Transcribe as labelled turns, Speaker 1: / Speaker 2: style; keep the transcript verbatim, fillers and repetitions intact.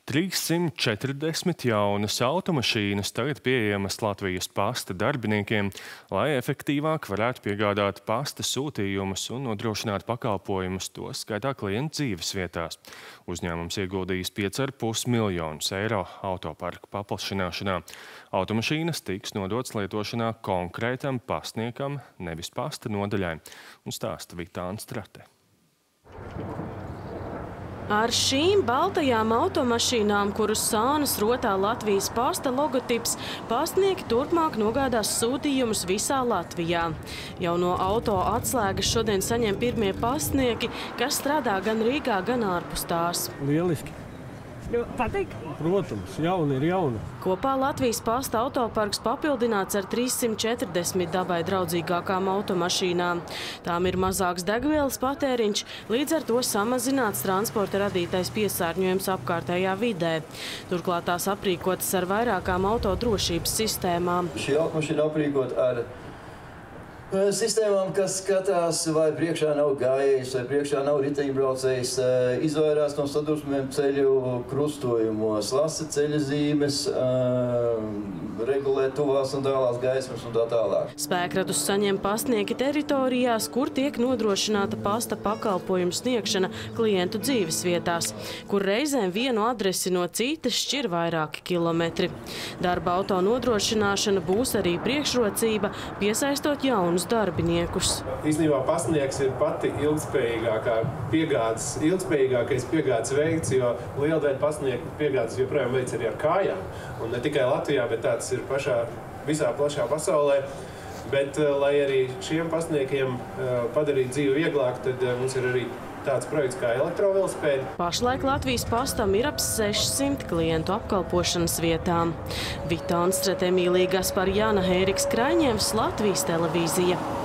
Speaker 1: trīssimt četrdesmit jaunas automašīnas tagad pieejamas Latvijas pasta darbiniekiem, lai efektīvāk varētu piegādāt pasta sūtījumus un nodrošināt pakalpojumus, to skaitā klientu dzīves vietās. Uzņēmums ieguldījis pieci ar pus miljonus eiro autoparku paplašināšanā. Automašīnas tiks nodots lietošanā konkrētam pastniekam, nevis pasta nodaļai, un stāsta Vitāna Strate.
Speaker 2: Ar šīm baltajām automašīnām, kurus sānas rotā Latvijas pasta logotips, pastnieki turpmāk nogādās sūtījumus visā Latvijā. Jau no auto atslēgas šodien saņem pirmie pastnieki, kas strādā gan Rīgā, gan ārpus tās.
Speaker 3: Lieliski.
Speaker 2: Patīk?
Speaker 3: Protams, jauna ir jauna.
Speaker 2: Kopā Latvijas pasta autoparks papildināts ar trīssimt četrdesmit dabai draudzīgākām automašīnām. Tām ir mazāks degvielas patēriņš, līdz ar to samazināts transporta radītais piesārņojums apkārtējā vidē. Turklāt tās aprīkotas ar vairākām autodrošības sistēmām.
Speaker 4: Šī automašīna aprīkot ar sistēmām, kas skatās, vai priekšā nav gājējs, vai priekšā nav riteņbraucējs, izvairās no sadursmēm ceļu krustojumos, lasa ceļa zīmes, regulē tuvās un tālās gaismas un tā tālāk.
Speaker 2: Spēkratus saņem pastnieki teritorijās, kur tiek nodrošināta pasta pakalpojumu sniegšana klientu dzīves vietās, kur reizēm vienu adresi no citas šķir vairāki kilometri. Darba auto nodrošināšana būs arī priekšrocība, piesaistot jaunus darbiniekus.
Speaker 5: Īstenībā pastnieks ir pati ilgspējīgākā piegādes, ilgspējīgākais piegādes veids, jo liela daļa pastnieku piegādes joprojām veids arī ar kājām. Un ne tikai Latvijā, bet tāds ir pašā, visā plašā pasaulē. Bet, lai arī šiem pastniekiem padarīt dzīvi vieglāk, tad mums ir arī tāds projekts kā elektrovelosipēdi.
Speaker 2: Pašlaik Latvijas pastam ir ap sešsimt klientu apkalpošanas vietām. Vitāna Strate, Emīlija Gasparjana, Hēriks Kraiņevs, Latvijas televīzija.